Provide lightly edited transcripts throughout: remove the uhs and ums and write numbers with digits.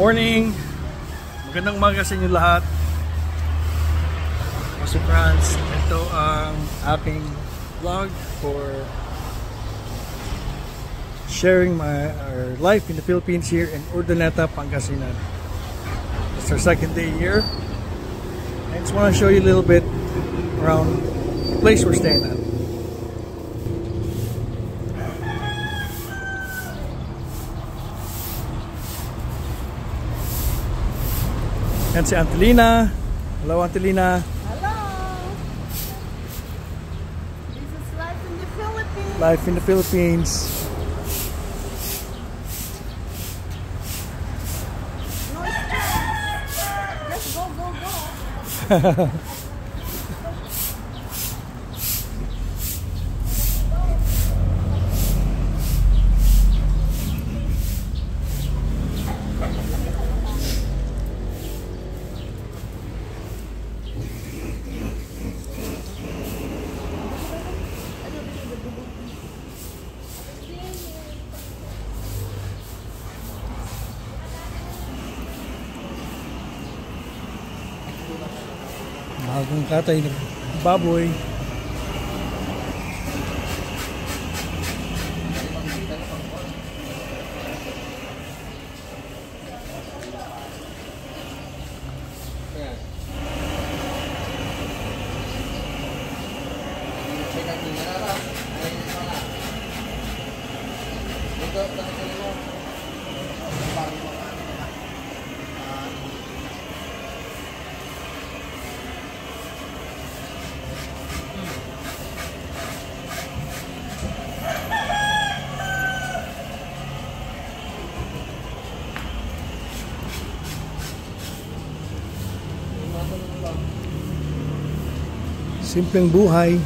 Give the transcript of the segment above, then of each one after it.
Morning! Magandang umaga sa inyo lahat. Mga friends, ito ang aking vlog for sharing our life in the Philippines here in Urdeneta, Pangasinan. It's our second day here. I just want to show you a little bit around the place we're staying at. Yan si Antelina. Hello, Antelina. Hello. This is life in the Philippines. Life in the Philippines. No stress. Just go. Bagong katay ng baboy. Simpleng buhay.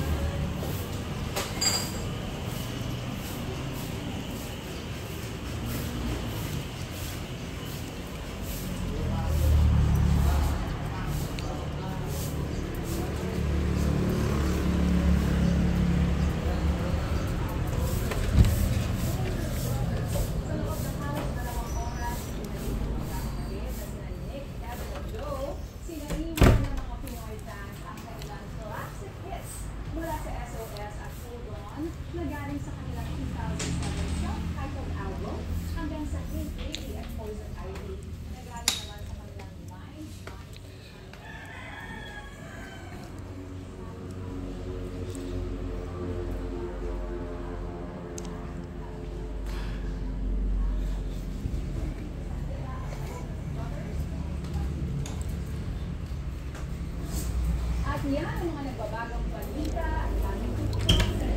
At yan ang mga nagbabagang balita at aming tutukan sa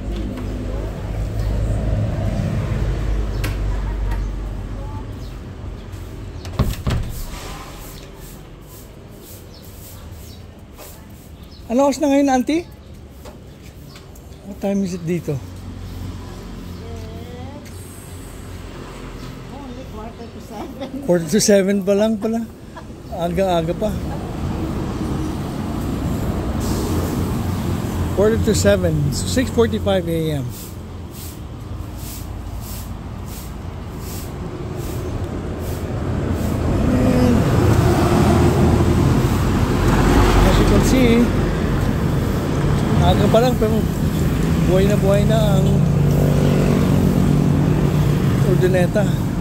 Ano oras na ngayon, Auntie? What time is it dito? only 6:45. 7:45 pa lang pala. Aga-aga pa. 7:45, so 6:45 a.m. And as you can see, aga pa lang pero buhay na ang Urdeneta.